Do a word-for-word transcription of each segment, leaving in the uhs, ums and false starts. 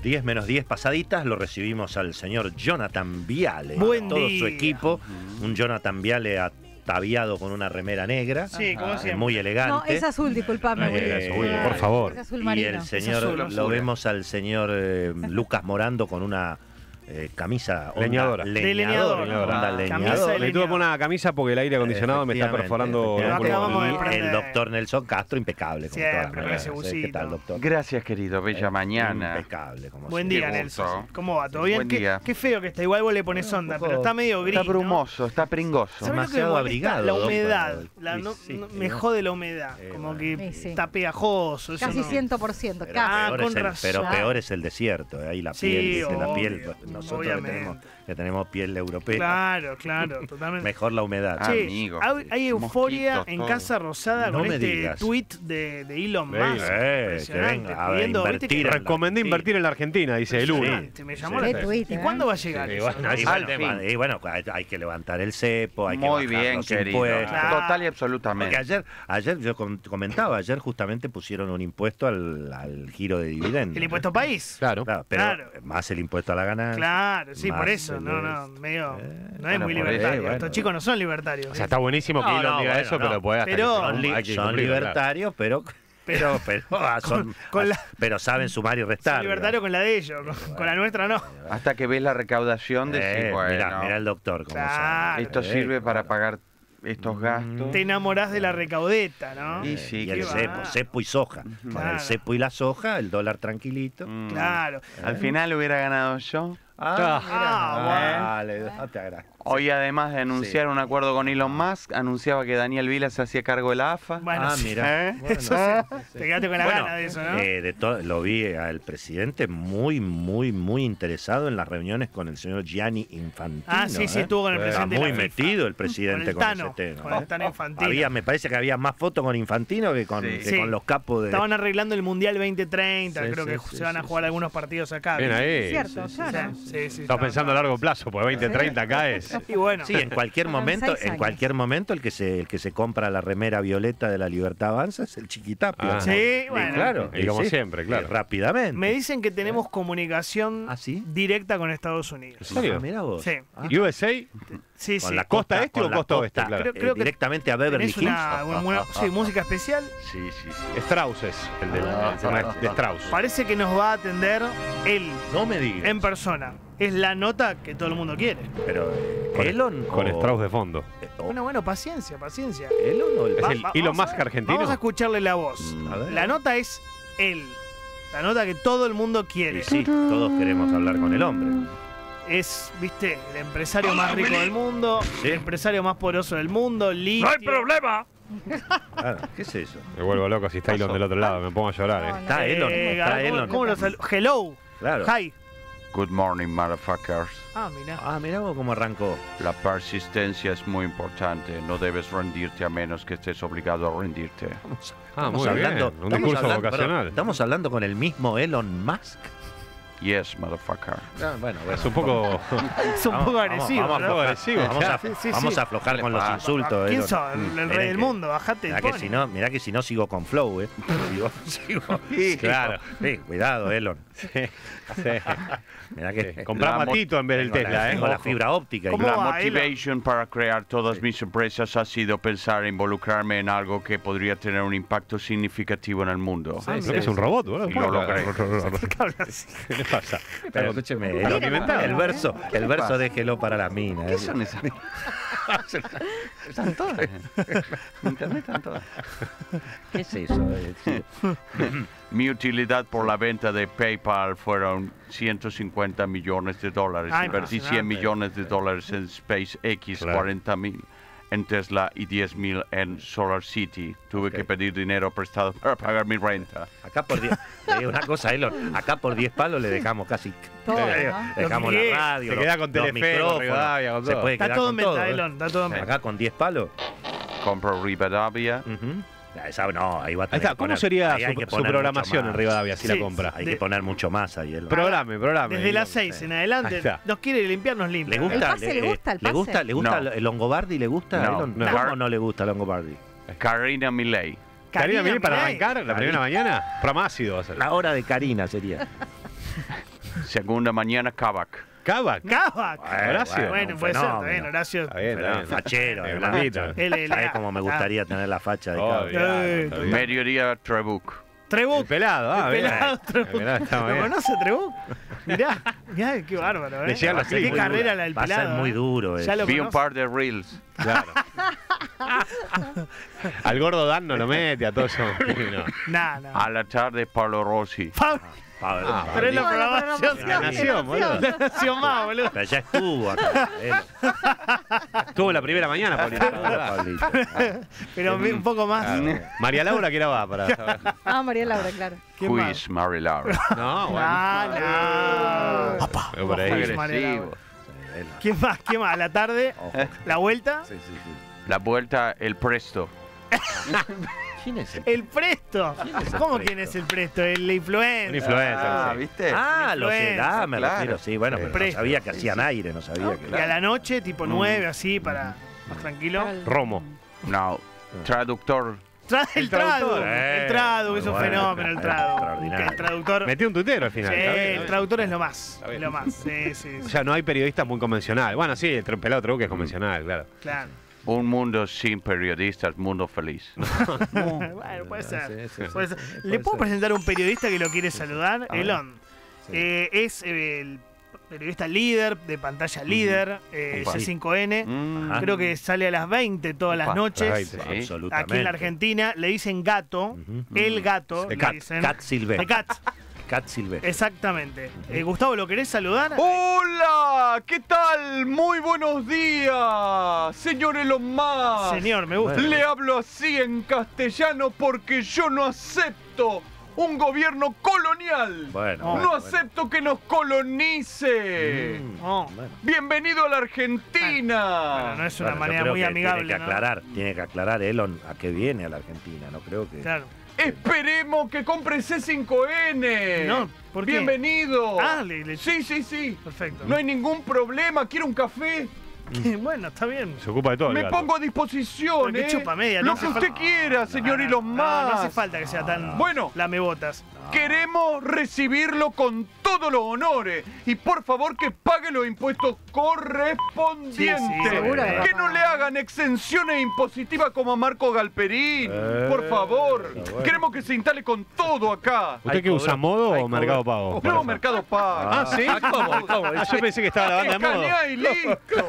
diez menos diez pasaditas, lo recibimos al señor Jonathan Viale. Buen todo día. su equipo, un Jonathan Viale ataviado con una remera negra. Sí, como siempre. Muy elegante. No, es azul, disculpame. Eh, Willy. eh, por favor. Es azul Y marino. el Es señor, azul, lo azul. vemos al señor eh, Lucas Morando con una eh, camisa onda Leñadora. leñador, leñador. onda Ah, leñador. camisa de Le tuve que poner una camisa porque el aire acondicionado me está Efectivamente, perforando los efectivamente. Acabamos de pulmones. Y el prender. doctor Nelson Castro, impecable. Como Siempre, todas las con mañanas. ese ¿Qué busito. tal, doctor? Gracias, querido. Bella Eh, mañana. Impecable, como Buen siempre. día, Qué gusto. Nelson. ¿Cómo va? ¿Todo bien? Buen Qué, día. qué feo que está. Igual vos le pones onda, poco- pero está medio gris. Está ¿no? brumoso, está pringoso. ¿Sabés lo que me Demasiado molesta? abrigado, La doctor. humedad. La- Sí, no- sí, no- sí, me ¿no? jode la humedad. Eh, Como bueno. que Sí, sí. está pegajoso. eso Casi no. cien por ciento, Pero, casi. Ah, peor con es el, razón. pero peor es el desierto, eh, ahí la Sí, piel, de la obvio, piel. Nosotros que obviamente. tenemos, que tenemos piel europea, Claro, claro, totalmente. mejor la humedad. Ah, Che, amigo, hay, hay euforia mosquitos, en todo. Casa Rosada No con me este digas. tweet de, de Elon De Musk. Elon. Eh, Impresionante, que venga a pidiendo, ¿viste invertir que- en Recomendé Sí. invertir en la Argentina, dice el uno. Impresionante, me llamó Sí, la sí. atención. ¿Y ¿eh? cuándo va a llegar Y eso? bueno, no? y Al bueno, fin. y bueno, hay, hay que levantar el cepo, hay Muy que bajar bien, los querido. impuestos. Claro. Total y Porque absolutamente. ayer, ayer yo com- comentaba, ayer justamente pusieron un impuesto al, al giro de dividendos. El impuesto país. Claro. Claro, pero Claro. más el impuesto a la ganancia. Claro, sí, más por eso. el- No, no, medio. Eh, No es bueno, muy por libertario. eso, bueno. Estos chicos no son libertarios. O sea, está buenísimo que No, Elon no, diga bueno, eso, no. pero puede hasta Pero- que Son, li- hay que son cumplirlo, claro. libertarios, pero pero pero, ah, son, con la- pero saben sumar y restar. Son libertarios con la de ellos, con, con la nuestra no. Hasta que ves la recaudación, decís, Eh, bueno, mirá, mirá el doctor cómo Claro. sabe. esto Eh, sirve para claro. pagar estos gastos. Te enamorás de la recaudeta, ¿no? Y sí, y qué el va. cepo, cepo y soja. Con Claro. el cepo y la soja, el dólar tranquilito. Mm. Claro. Al final hubiera ganado yo. Ah, Ah, mirá. Dale, date a gra- Hoy, además de anunciar Sí. un acuerdo con Elon Musk, anunciaba que Daniel Vila se hacía cargo de la A F A. Bueno, Ah, sí. mira. ¿Eh? Bueno, Eso sí. Te quedaste con la Bueno, gana de eso, ¿no? eh, de to- lo vi al presidente muy, muy, muy interesado en las reuniones con el señor Gianni Infantino. Ah, sí, sí, ¿eh? estuvo con el Está presidente de muy la FIFA. metido el presidente Con con, el Tano, ese tema. con el ¿eh? Tano Infantino. Había, me parece que había más fotos con Infantino que con, Sí. que Sí. con los capos de... Estaban arreglando el Mundial veinte treinta, Sí, creo sí, que sí, se van a sí, jugar sí, algunos partidos acá. Bien ¿viste? ahí. Cierto, Sí, claro. sí, sí, Estamos pensando a largo plazo, porque veinte treinta acá es. Y bueno, Sí, en cualquier Pasan momento, seis en años. cualquier momento el que se el que se compra la remera violeta de la Libertad Avanza es el Chiquitapia. Ah. Sí, bueno. claro. Y como sí, siempre, claro. y rápidamente. me dicen que tenemos comunicación ¿Ah, sí? directa con Estados Unidos. ¿En serio? Ah, mirá vos. Sí. Ah, U S A, Sí, con sí. la ¿Costa costa este con o la costa oeste? Claro. Creo- eh, creo que directamente a Beverly Tenés Hills. una, una- una- sí, música especial. Sí, sí, sí. Strauss es el de, el tema de Strauss. Parece que nos va a atender él No me digas. en persona. Es la nota que todo el mundo quiere. Pero eh, Con- Elon Con o- Strauss de fondo. eh, o- Bueno, bueno, paciencia, paciencia. Elon o el ¿Es Va- el va- Elon vamos a Musk ver. argentino? Vamos a escucharle la voz. A ver. La nota es él. La nota que todo el mundo quiere. Y sí, todos queremos hablar con el hombre. Es, viste, el empresario más rico del mundo, Sí. el empresario más poderoso del mundo, litio. problema! Claro, ¿qué es eso? Me vuelvo loco si está Elon del otro lado, me pongo a llorar, No, eh. no. Está Elon, Eh, está ¿cómo- Elon. ¿Cómo lo sal- Hello. Claro. Hi. Good morning, motherfuckers. Ah, mira. Ah, mirá vos cómo arrancó. La persistencia es muy importante. No debes rendirte a menos que estés obligado a rendirte. Ah, Estamos muy hablando, bien. Un estamos discurso hablando- vocacional. perdón, estamos hablando con el mismo Elon Musk. Yes, motherfucker. Ah, bueno, bueno. Es un poco. Es un poco agresivo, Vamos, ¿no? vamos, a, agresivo, vamos, a, sí, sí, vamos sí. a aflojar con los Ah, insultos. ¿Quién Elon. sos? El, el Miren rey del que- mundo, bajate el Mirá que, pony. si no, mirá que si no sigo con Flow, ¿eh? Sigo, sigo. Claro. Sí, cuidado, Elon. Sí. Mirá que Comprá La mo- matito en vez del tengo la- Tesla, tengo la eh. fibra óptica. y- ¿Cómo La va, motivation para crear todas mis empresas ha sido pensar e involucrarme en algo que podría tener un impacto significativo en el mundo. Creo que es un robot, boludo. Y lo logré. ¿Qué hablas así? ¿Qué le pasa? Pero escúcheme, Está el, alimentado. el verso, ¿Qué el le verso pasa? déjelo para la mina. ¿Qué ¿eh? son esas? Están todas. En internet están todas. ¿Qué es eso? Eh, sí. Mi utilidad por la venta de PayPal fueron ciento cincuenta millones de dólares. Ah, Invertí impresionante. cien millones de dólares en SpaceX, Claro. cuarenta mil en Tesla y diez mil en Solar City. Tuve Ok. que pedir dinero prestado para pagar mi renta. Acá por diez, le digo una cosa, Elon, acá por diez palos le dejamos casi Todo, eh, ¿no? dejamos Lo que la radio, Se los- queda con los Telefe, con micrófonos, Rivadavia, con se todo. puede Está quedar todo con en venta, todo, ¿eh? Elon, está todo en venta. Acá con diez palos. Compro Rivadavia. ujú. Ah, esa no, ahí va a Ahí tener está. que ¿Cómo poner- sería ahí hay su, que su poner programación mucho en más. Rivadavia si Sí. la compra? Hay De- que poner mucho más ahí, Elon. Programe, programe. Desde las Elon. seis en adelante, Ahí está. nos quiere limpiar, nos limpia. ¿Le gusta? ¿El pase le gusta, el ¿Le pase? gusta, le gusta No. el Longobardi? ¿Le gusta No, Elon? no. ¿Cómo no le gusta Longobardi? Karina Milei. Karina Milei para Milei. arrancar la primera mañana. Programa ácido va a ser. La hora de Karina sería. Segunda mañana, Kavak. Kavak. Kavak. Horacio. Bueno, un puede ser, está fenómeno. bien, Horacio. Está bien, Pero está bien. fachero, Eh, el blandito. blandito. Él, él, ¿Sabes ah, cómo me ah. gustaría tener la facha de Oh, Kavak? bien, Eh, está bien. Mediodía, Trebuk. Trebuch. El pelado, ah, El bien. pelado Trebuch. El pelado está ¿Lo bien. conoce Trebuch? Mirá, mirá, qué bárbaro, ¿eh? Le llegan Va a los ser Qué muy carrera duro. la del Va a pelado. ser muy ¿eh? duro. Ya eso. lo Vi un conoce. par de reels. Claro. Al gordo Dan no lo mete, a todos son. No. Nah, nah. A la tarde, Paolo Rossi. Fabri, Pablo, Ah, pero es la Bueno, programación. programación La de Nación, boludo. La nación más, boludo. Pero ya estuvo acá. él. Estuvo la primera mañana, Paulito. Pablito. Pero un poco más. Claro. María Laura, que era va para saber. Ah, María Laura, claro. ¿Quién Who más? is Mary Laura? No, bueno. Ah, no. Veo por ahí. Ojo, Agresivo. María Laura. Él. ¿Quién más? ¿Quién más? A la tarde, Ojo. la vuelta, Sí, sí, sí. La vuelta, el Presto. ¿Quién es el? el Presto. es el ¿Cómo Presto? quién es el Presto? El influencer. Un influencer. Ah, sí. ¿viste? Ah, lo sé. Ah, me Claro. refiero. Sí, bueno, pero no Presto. sabía que hacían aire, no sabía que. Y a la noche, tipo Mm. nueve, así, para más tranquilo. Para el- Romo. No, traductor. Tra- el El traductor, tradu. eh. El tradu, es un Bueno, fenómeno el tradu. extraordinario. El traductor. Metió un tuitero al Sí, final. está bien, está el bien. traductor es lo más. Está bien. Lo más. Sí, sí, O sí. sea, no hay periodistas muy convencionales. Bueno, sí, el pelado Trebuch es convencional, claro. Claro. Un mundo sin periodistas, mundo feliz. Bueno, puede ser. Sí, sí, sí. Puede ser. Sí, ¿Le puede puedo ser. presentar a un periodista que lo quiere saludar? A ver. Elon. Sí. Eh, es eh, el periodista líder de pantalla líder, eh, Upa. C cinco N. Mm. Ajá. Creo que sale a las veinte todas las Upa, noches. las veinte. Sí. Absolutamente. Aquí en la Argentina le dicen gato. Ujú. El gato. De le Cat, dicen. Cat Silvé. De Cat. Cat Silvé. Exactamente. Eh, Gustavo, ¿lo querés saludar? Hola, ¿qué tal? Muy buenos días, señor Elon Musk. Señor, me gusta. Bueno. Le hablo así en castellano porque yo no acepto un gobierno colonial. Bueno. No no bueno, bueno. acepto que nos colonice. Mm, No. bueno. Bienvenido a la Argentina. Bueno, no es una Bueno, yo manera creo muy que amigable. Tiene que ¿no? aclarar, tiene que aclarar Elon a qué viene a la Argentina. No creo que. Claro. Esperemos que compre C cinco N. No, ¿por qué? Bienvenido. Ah, le- le- Sí, sí, sí. Perfecto. No hay ningún problema. ¿Quiere un café? Bueno, está bien. Se ocupa de todo. el Me gato. pongo a disposición, Pero ¿eh? que chupa media, no Lo hace que usted falta- quiera, señor No, Elon Musk. no, no hace falta que sea tan Bueno. lamebotas. Queremos recibirlo con todos los honores. Y por favor que pague los impuestos correspondientes. Sí, sí, seguro que que va a no le pagar. hagan exenciones impositivas como a Marco Galperín. Eh, por favor. está bueno. Queremos que se instale con todo acá. ¿Usted Hay qué usa, cobro, modo hay o Mercado cobro. Pago? No, Mercado Pago. Ah, ¿sí? ¿Cómo? ¿Cómo? Ah, yo pensé que estaba la banda de modo. Escanea y listo.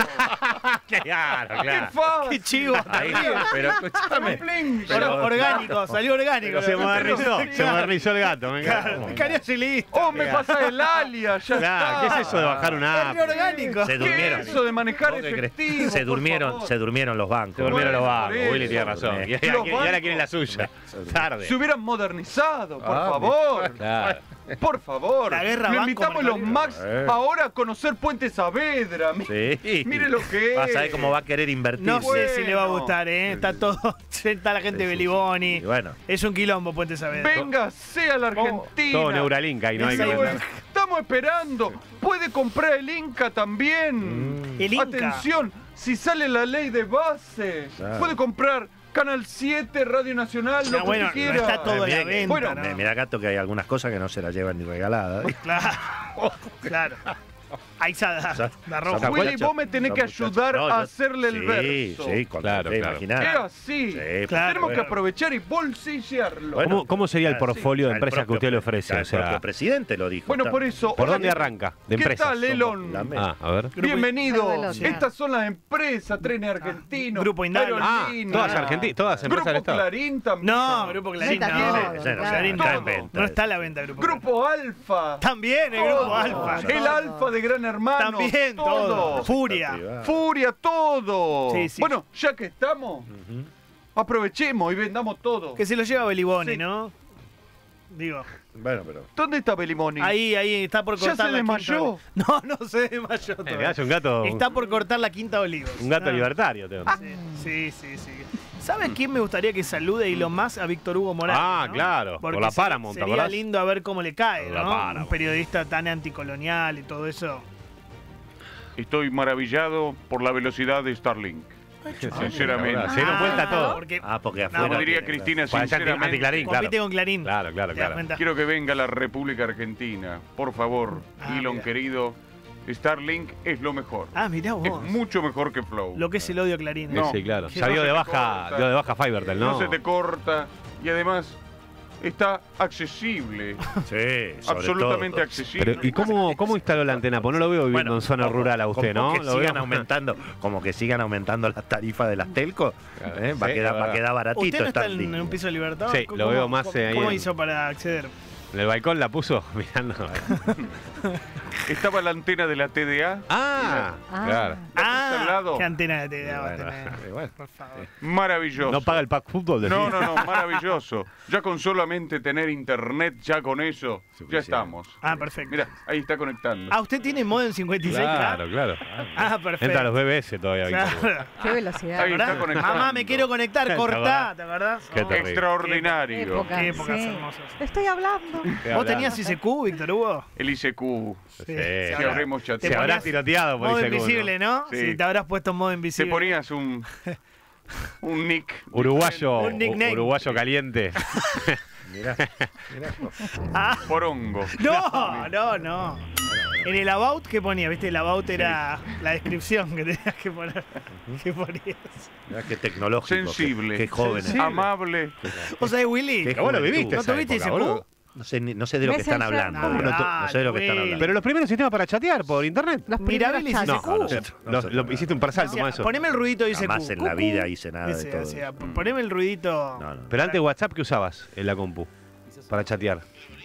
Claro, ¡Qué fácil! ¡Qué chivo! Ahí, pero escúchame. Pling, Or- ya. orgánico, salió orgánico. Se modernizó, se modernizó el gato. Me Claro, encanta. Cariño y listo. Oh, me pasa el alias, ya Claro, ¿qué está. es eso de bajar una app? Salió orgánico. Se ¿Qué durmieron. es eso de manejar ¿Vos qué crees? efectivo? Se por durmieron, favor? se durmieron los bancos. Se durmieron los Bueno, vagos. por Willy eso. tiene razón. Y, y- y Los ahora bancos. quieren la suya. Tarde. Se hubieran modernizado, por Ah, favor. Claro. Por favor. La guerra Lo banco invitamos a los mercado Max Eh. ahora a conocer Puente Saavedra. Mi- Sí. Mire lo que es. Vas a ver cómo va a querer invertir. No sé Bueno. si le va a gustar, ¿eh? Está todo. Está la gente Sí, de sí, Beliboni. sí. Y bueno. Es un quilombo, Puente Saavedra. Venga, sea la Argentina. Todo Neuralink ahí, no hay que Esa- Lo estamos esperando. Puede comprar el Inca también. Mm. El Inca. Atención, si sale la ley de base, Claro. puede comprar Canal siete, Radio Nacional, lo Ah, que bueno, usted no quiera. está todo a la Mira que- venta. bueno, ¿no? Me- Mira, gato, que hay algunas cosas que no se las llevan ni regaladas. Claro. Claro. Ahí está, da, Sa- da rojo. sa- Willy, muchachos, vos me tenés son que muchachos. ayudar No, a yo- hacerle el sí, verso. Sí, con Claro, te claro. imaginás. Es así. Sí, Claro, Tenemos que bueno. aprovechar y bolsillarlo. Bueno, ¿Cómo, cómo sería el Ah, portfolio sí, de el empresas que propio- usted le ofrece? El O sea, propio presidente lo dijo. Bueno, está- por eso. ¿por hola, dónde ¿qué- arranca? ¿De ¿Qué empresas? tal, Elon? La me- Ah, a ver. Grupo- Bienvenido. Velocidad. Estas son las empresas, trenes argentinos. Grupo Indal. Ah, Aerolíneas, todas argentinas, todas empresas del Grupo Estado. Clarín también. No, Grupo Clarín Meta no. todo, Ese no, claro. Clarín está no. en venta. No está a la venta Grupo Clarín. Grupo Alfa. También el Grupo Todo. Alfa. El Alfa de Gran Hermano. También todo. todo. Furia. Privado. Furia, todo. Sí, sí. Bueno, ya que estamos, Ujú. aprovechemos y vendamos todo. Que se lo lleva Beliboni, Sí. ¿no? Digo, Bueno, pero. ¿Dónde está Belimoni? ahí, ahí está por ¿Ya cortar se la quinta. desmayó? oli- No, no se desmayó Eh, todavía. es un gato, Está por cortar la quinta olivos. un gato No. libertario. tengo. Sí, sí, sí. ¿Sabes quién me gustaría que salude Elon Musk a Víctor Hugo Morales? Ah, ¿no? claro, Porque por la se- Paramount, ¿te sería acordás? lindo a ver cómo le cae, Por la ¿no? Paramount. Un periodista tan anticolonial y todo eso. Estoy maravillado por la velocidad de Starlink. Sinceramente. Se dieron cuenta todo. Porque Ah, porque No, afuera. Como diría tiene- Cristina, Para allá anti- sinceramente, anticlarín, claro. compite con Clarín. Claro, claro, ¿Te das claro. cuenta? quiero que venga la República Argentina. Por favor, Ah, Elon mira. querido, Starlink es lo mejor. Ah, mirá Es vos. mucho mejor que Flow. Lo que es el odio a Clarín. ¿eh? No. Sí, claro. Que Salió no de se te baja, corta. dio de baja Fivertel, ¿no? No se te corta y además está accesible. Sí, sobre Absolutamente todo. accesible. Pero, ¿y cómo, cómo instaló la antena? Pues no lo veo viviendo Bueno, en zona como- rural a usted, como ¿no? Que Lo sigan veo- aumentando, como que sigan aumentando las tarifas de las telcos, Claro, ¿eh? va, a sí, quedar, la va a verdad. quedar baratito. ¿Usted no está en, Starlink. en un piso de libertad? Sí, ¿Cómo- lo veo más, ¿Cómo, eh, ahí cómo en- hizo para acceder? En el balcón la puso mirando. Estaba la antena de la T D A. Ah, Ah. claro. ¿La al lado? ¿Qué antena te daba Bueno, tener? bueno. Por favor. Maravilloso. No paga el pack fútbol de No, no, no, maravilloso. Ya con solamente tener internet, ya con eso, ya Suficiente. estamos. Ah, perfecto. Mira, ahí está conectando. Ah, ¿usted tiene modem cincuenta y seis K? Claro, claro. Ah, perfecto. Entra a los B B S todavía, Víctor. Claro. Qué velocidad. Ahí está ¿Verdad? conectando. Mamá, me quiero conectar, ¿Te cortá, acordás? ¿te acordás? Qué Oh, terrible. Extraordinario. Época, Qué épocas sí. hermosas. Estoy hablando. ¿Vos tenías I C Q, Víctor Hugo? El I C Q. Sí. Que habrá- habremos te Se chateado. habrá ponías tiroteado por Modo ese invisible, ¿no? Sí. Si te habrás puesto en modo Te invisible. ponías un, un nick. Uruguayo, Un nickname. uruguayo caliente. Mirá, Ah, Porongo. no, no, no. En el about, ¿qué ponía? ¿Viste? El about era la descripción que tenías que poner. ¿Qué ponías? mirá qué tecnológico. Sensible. Qué, qué jóvenes. Amable. ¿Vos sabés, Willy? Qué Pero vos lo juventud. viviste ¿No esa tuviste época, I C Q? boludo. No sé, ni- no sé de lo que están Messenger, hablando. no, No, no, no sé de lo que están Willy. hablando. Pero los primeros sistemas para chatear por internet. Los Mirabel primeros y chats. I C Q. No, no, lo- no, lo- no. hiciste un parcial, Decía, como eso. poneme el ruidito de I C Q. Jamás en la Cucú. vida hice nada de Decía, todo decía, eso. poneme el ruidito. No, no. Pero antes WhatsApp, ¿qué usabas en la compu? Para chatear.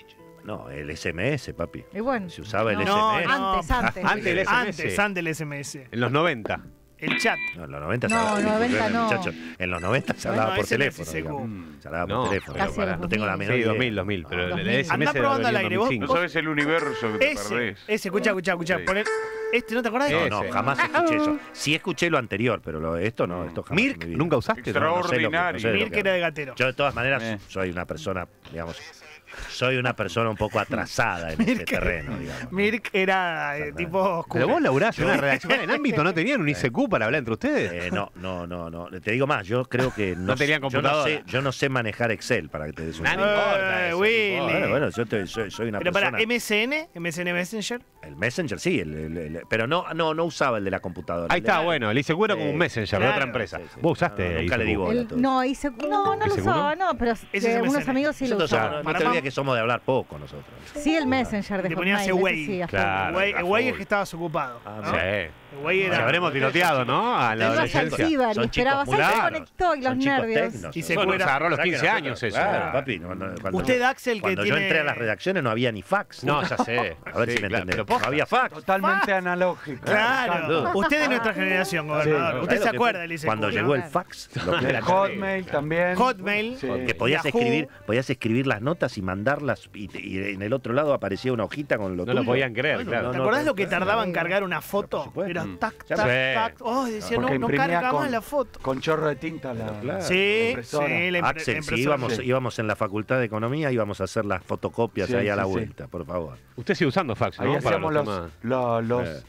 No, el S M S, papi. Y bueno. Se usaba el No, S M S. no. Antes, antes. Antes el S M S. Antes, antes del S M S. En los noventa. El chat. No, en los noventa se No, hablaba noventa no. muchachos. En los noventa se hablaba No, por ese no es teléfono. I C Q. digamos. Se hablaba No, por teléfono. casi digamos. los No tengo la dos mil. menor Sí, idea. dos mil, dos mil. Pero el dos mil. S M S Andá debe probando haber al venido aire, en No vos- dos mil cinco. sabes el universo que te Ese, perdés. ese, escucha, escucha, escucha. Sí. Poner- Este, ¿no te acordás? No, Ese. no, jamás escuché eso. Sí escuché lo anterior, pero lo- esto no, esto jamás. Mirk, en mi vida. ¿nunca usaste? Extra- No, no sé lo que- no sé de lo Mirk que era de hablo. gatero. Yo de todas maneras Eh. soy una persona, digamos, soy una persona un poco atrasada en ese Mirk- terreno, digamos. Mirk era eh, tipo... Pero vos laburás en una redacción en ámbito, ¿no tenían un I C Q para hablar entre ustedes? Eh, no, no, no, no. Te digo más, yo creo que no, No tenían yo no computadora. sé, yo no sé manejar Excel para que te des una Nah, no idea. importa Eh, eso, no Willy. importa. Bueno, bueno, yo te- soy, soy una Pero persona. para, M S N, M S N Messenger. El Messenger, sí, el- el- el- pero no, no, no usaba el de la computadora. Ahí El de está, la- bueno, el I C Q era como un Sí, Messenger de claro, otra empresa. sí, sí. ¿Vos usaste No, nunca I C Q? le di bola. El- todo. no, I C Q, no, no ¿I lo C Q no? usaba, no, pero Ese es de M S N. unos amigos sí lo Nosotros usaban. somos- no Para te más- olvides que somos de hablar poco nosotros. Sí, el Messenger de Te ponías Hotmail, Away. ese sí, a full. Claro. Güey, a güey es full. que estabas ocupado. Ah, ¿no? Sí. Güey Si era... habremos tiroteado, ¿no? A la Te ibas al adolescencia. ciber y Son esperabas, chicos "Ay, se muy conectó", y los Son chicos nervios. tecnos, Y son- se Eso nos fuera. agarró a los ¿Sabes que quince nosotros- años eso. Claro, papi. no, no, cuando Usted, yo- Axel, que Cuando tiene... yo entré a las redacciones no había ni fax. No, ya sé. A ver Sí, si me claro, entendés. pero No posta. había fax. Totalmente analógico. Claro. Usted es de nuestra generación, gobernador. Sí, Usted ¿sabes se lo que acuerda fue? del I C Q, Cuando ¿no? llegó el fax, lo que era Hotmail también. Hotmail. Sí. que podías Yahoo. escribir, podías escribir las notas y mandarlas y, te- y en el otro lado aparecía una hojita con lo No tuyo. lo podían creer, Bueno, claro. ¿Te no, acordás no, lo que claro. tardaba en cargar una foto? supuesto. Era Mm. tac, Ya tac, sé. tac. Oh, decía, no, Porque no imprimía carga con- más la foto. Con chorro de tinta la, Claro. Sí, impresora. sí, la impre- Axel, la si impresora. íbamos, sí. íbamos en la facultad de economía, íbamos a hacer las fotocopias Sí, ahí a la sí, sí. vuelta, por favor. Usted sigue usando fax, Ahí ¿no? Para hacíamos los los, temas. lo- los, Eh.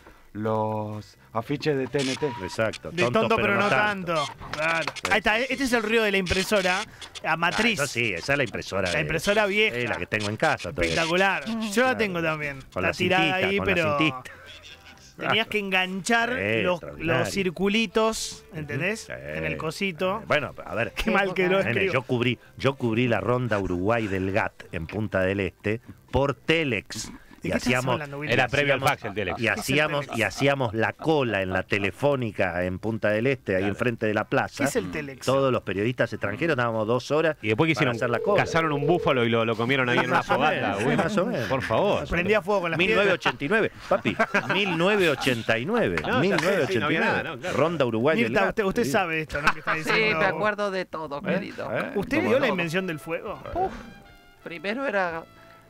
los afiches de T N T. Exacto. De tonto, pero no tanto. Claro. Ahí está, este es el ruido de la impresora a matriz. Ah, eso sí, esa es la impresora. La de- impresora vieja. eh, la que tengo en casa todavía. Espectacular. Yo la tengo también. Con Está la tirada cintita, ahí, con la pero cintita. tenías que enganchar Eh, los, extraordinario. los circulitos, ¿entendés? Sí. En el cosito. Bueno, a ver. Qué mal que lo época. Nene, escribo. yo cubrí, yo cubrí la ronda Uruguay del G A T en Punta del Este por Telex. ¿De Y qué estás hacíamos, hablando, Willy? Era previo al hacíamos- fax el Telex. y hacíamos, y hacíamos la cola en la telefónica en Punta del Este, ahí enfrente de la plaza. ¿Qué es el Telex? Todos los periodistas extranjeros dábamos dos horas. Y después que para hicieron, hacer la cola. cazaron un búfalo y lo, lo comieron ahí en una Más o fogata. menos, Uy, más o menos. Por favor. Prendía fuego con las mil novecientos ochenta y nueve, papi, mil novecientos ochenta y nueve, No, ya sé, mil novecientos sí, no ochenta y había nueve. nada, no, claro. Ronda Uruguay del Mirta, G A T. usted, usted sabe esto, ¿no? Que está Sí, diciendo. me acuerdo de todo, querido. ¿Eh? ¿Usted ¿Cómo vio la no? invención del fuego? Uf, primero era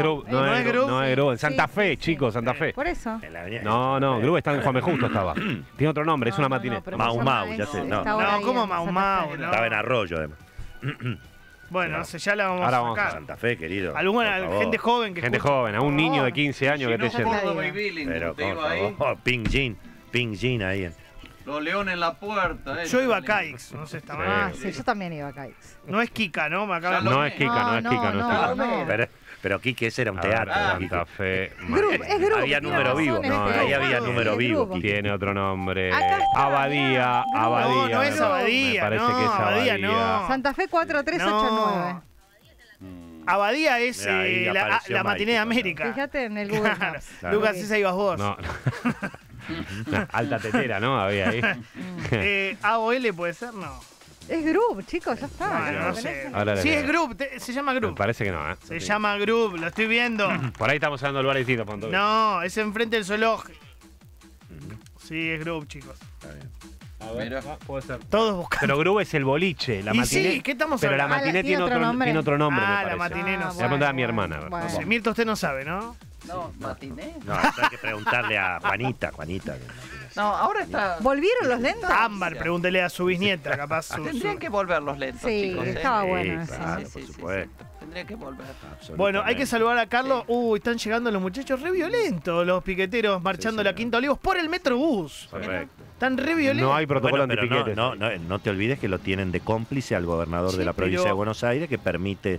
Gru, no, no es es Gru, Gru. no es Gru. En Santa Sí, Fe, sí, sí. chicos, Santa Fe. Por eso. En la avenida- No, no, Gru está en Juan B. Justo estaba. Tiene otro nombre, es No, una no, matinée. no, pero Mau se llama Mau, ya es- sé, no. está ahora No, ahí ¿cómo en Mau Santa Mau? Fe. No. Estaba en Arroyo, además. Bueno, Claro. no sé, ya la vamos Ahora a vamos a sacar. Santa Fe, querido. Alguna por favor. gente joven que Gente escuche. joven, a un niño de quince años Si que no te puedo dice. digo. vivir, Pero te por digo ahí. favor, Pink Jean, Pink Jean ahí. En... Los leones en la puerta. eh. Yo iba a Caix, no sé, está mal. Ah, sí, yo también iba a Caix. No es Kika, ¿no? Me acaba de- No es Kika, no es No, Kika, no es no, Kika. no. Pero, pero Quique, ese era un A ver, teatro. Ah, Quique. Santa Fe. Group, es Group. Había tiene número razón, vivo. este No, Group. ahí había Sí, número es vivo, Group. Quique. Tiene otro nombre. Acá está, Abadía, mirá. Abadía. No, no es me- Abadía, Me parece no, que es Abadía Abadía. no. Santa Fe cuatro tres ocho nueve. Abadía es Mirá, ahí eh, la, apareció la matiné de Mike, América. Fíjate en el Google Claro. Maps. Claro. Lucas, esa ibas vos. No. Una alta tetera, ¿no? Había ahí. Eh, A o L puede ser, no. Es Group, chicos, ya está. Bueno, ¿Lo no tenés? sé. Ahora le Sí, leo. es Group, te- se llama Me Group. parece que no, ¿eh? Se llama Group, lo estoy viendo. Por ahí estamos hablando de lugares distintos, Ponto. No, es enfrente del zoológico. Sí, es Group, chicos. Está bien. Mira. Puede ser. Todos buscando. Pero Group es el boliche, la Y matiné. sí, ¿qué estamos Pero la hablando? Ah, matiné ¿tiene tiene otro otro, nombre? tiene otro nombre, Ah, me la parece. matiné no Ah, sé. Le voy a preguntar a mi bueno, hermana, a ver. bueno. No sé, Mirta, usted no sabe, ¿no? No, matiné. No, hay que preguntarle a Juanita, Juanita. que no tiene- No, ahora está. ¿Volvieron los lentes? Ámbar, pregúntele a su bisnieta, capaz. Su, Tendrían su- que volver los lentos, Sí, chicos. ¿eh? estaba Sí, bueno eso. claro, Sí, por sí, sí, supuesto. sí. Tendría que volver. Bueno, hay que Absolutamente. saludar a Carlos. Uy, están llegando los muchachos re violentos, los piqueteros marchando sí, la sí. Quinta Olivos por el Metrobús. Correcto. Están re violentos. No hay protocolo Bueno, pero no, antipiquetes. no, no, no te olvides que lo tienen de cómplice al gobernador Sí, de la provincia pero- de Buenos Aires que permite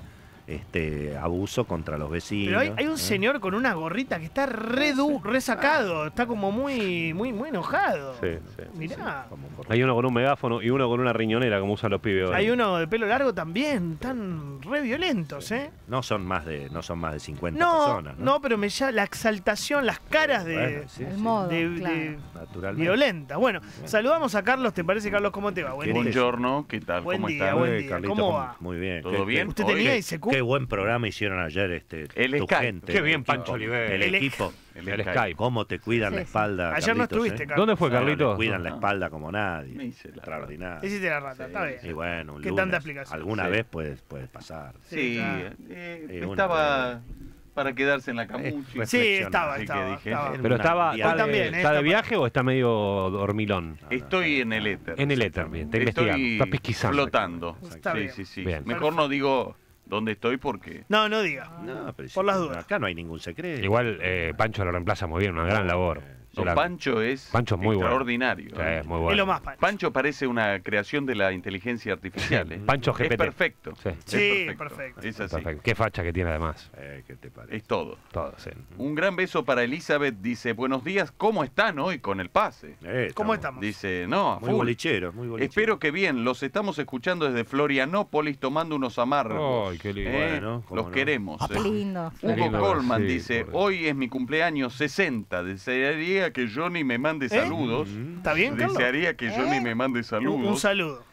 este abuso contra los vecinos. Pero hay, hay un ¿eh? señor con una gorrita que está re, du, re sacado, está como muy, muy, muy enojado. Sí, sí. Mirá. Como por- Hay uno con un megáfono y uno con una riñonera, como usan los pibes hoy. Hay uno de pelo largo también, están re violentos, ¿eh? No son más de, no son más de cincuenta No, personas, ¿no? no, pero me llama la exaltación, las caras de, Bueno, sí, El sí, modo, de- claro. de naturalmente. violenta. Bueno, saludamos a Carlos, ¿te parece, Carlos? ¿Cómo te va? Buen día. Buongiorno, ¿qué tal? Buen ¿Cómo día, están? buen Eh, día. Carlito, ¿Cómo va? Muy bien. ¿Todo Qué- bien? ¿Usted Hoy- tenía I C Q? Qué buen programa hicieron ayer este El tu Skype. gente. Qué el bien, equipo, Pancho Oliver. El El- equipo. El Skype. Cómo te cuidan Sí, la sí. espalda. Ayer no Carlitos, estuviste, ¿eh? Carlos. ¿Dónde fue, No, le Carlito? cuidan la No. espalda como nadie. Me hice la Extraordinario. Hiciste la rata, está bien. Y bueno, un ¿Qué lunes, tanta explicación? Alguna Sí. vez puede, puede pasar. Sí, Sí, claro. eh, Sí, una estaba vez. para quedarse en la Eh, camucha. Sí, estaba, Así que estaba, dije, estaba. Pero estaba, Hoy está, de, también, ¿eh? ¿está de Está- viaje o está medio dormilón? Estoy en el éter. En el éter, bien. Está investigando, Estoy está pesquisando. flotando. Está sí, bien. sí, sí. Bien. Mejor no digo dónde estoy porque No, no diga. No, pero Por sí, las dudas. Acá no hay ningún secreto. Igual eh, Pancho lo reemplaza muy bien, una gran labor. no, Yo la- Pancho es Pancho es muy bueno. extraordinario. Sí, ¿eh? es muy Es bueno. lo más Pancho. Pancho parece una creación de la inteligencia artificial. ¿eh? Pancho G P T. Es perfecto. Sí. Es Sí, perfecto. Es así. Perfecto. Qué facha que tiene además. Eh, ¿Qué te parece? Es todo. Todo, sí. Un gran beso para Elizabeth. Dice, buenos días, ¿cómo están hoy con el pase? Eh, ¿Cómo estamos? Dice, no, a Muy full. bolichero, muy bolichero. Espero que bien, los estamos escuchando desde Florianópolis tomando unos amargos. Ay, qué lindo. ¿eh? Bueno, cómo los no. queremos. Ah, ¿eh? qué lindo. Hugo lindo, Colman sí, dice, pobre. hoy es mi cumpleaños sesenta, desearía que Johnny me mande saludos. ¿Está bien, Carlos? Desearía que Johnny ¿Eh? me mande Un, saludos. un saludo.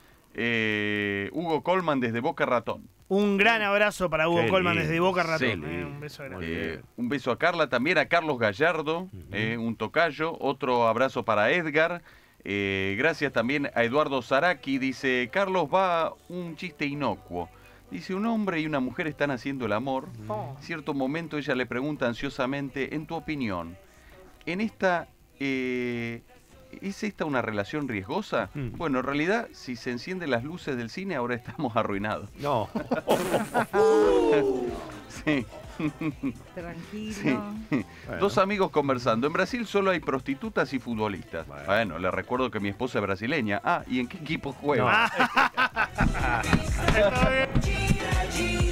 Eh, Hugo Colman desde Boca Ratón. Un gran abrazo para Hugo Qué Colman lindo. desde Boca Ratón. Sí. eh, un beso grande. Muy Eh, bien. un beso a Carla, también a Carlos Gallardo, eh, un tocayo. Otro abrazo para Edgar. Eh, gracias también a Eduardo Zaraki. Dice, Carlos, va un chiste inocuo. Dice, un hombre y una mujer están haciendo el amor. Oh. En cierto momento ella le pregunta ansiosamente, en tu opinión, ¿en esta... eh, ¿es esta una relación riesgosa? Mm. Bueno, en realidad, si se encienden las luces del cine, ahora estamos arruinados. No. Sí. Tranquilo. Sí. Dos amigos conversando. En Brasil solo hay prostitutas y futbolistas. Bueno. Bueno, le recuerdo que mi esposa es brasileña. Ah, ¿y en qué equipo juega? Está bien.